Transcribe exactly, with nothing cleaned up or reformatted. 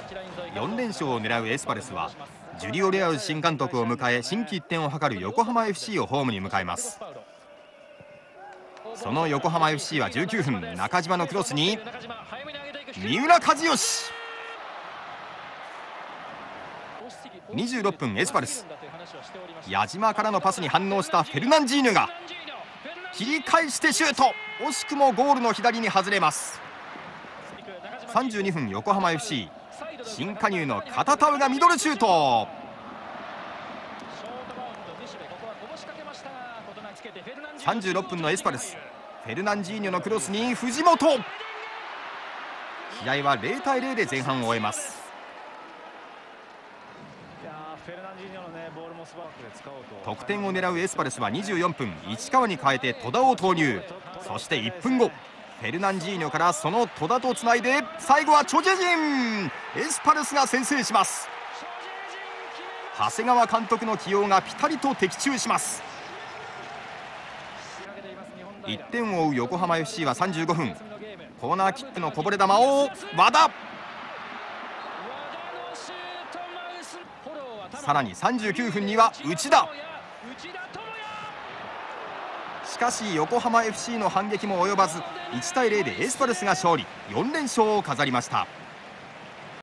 よんれんしょうを狙うエスパルスはジュリオ・レアウ新監督を迎え心機一転を図る横浜 エフシー をホームに迎えます。その横浜 エフシー はじゅうきゅうふん、中島のクロスに三浦知良。にじゅうろっぷん、エスパルス矢島からのパスに反応したフェルナンジーニョが切り返してシュート。惜しくもゴールの左に外れます。さんじゅうにふん、横浜 エフシー 新加入のカタタウがミドルシュート。さんじゅうろっぷんのエスパルス、フェルナンジーニョのクロスに藤本。試合はゼロたいゼロで前半を終えます。得点を狙うエスパルスはにじゅうよんぷん、市川に代えて戸田を投入。そしていっぷんご、フェルナンジーニョからその戸田とつないで最後はチョジェジン。エスパルスが先制します。長谷川監督の起用がピタリと的中します。いってんを追う横浜 エフシー はさんじゅうごふん、コーナーキックのこぼれ球を和田。さらにさんじゅうきゅうふんには内田。しかし横浜 エフシー の反撃も及ばずいちたいゼロでエスパルスが勝利、よんれんしょうを飾りました。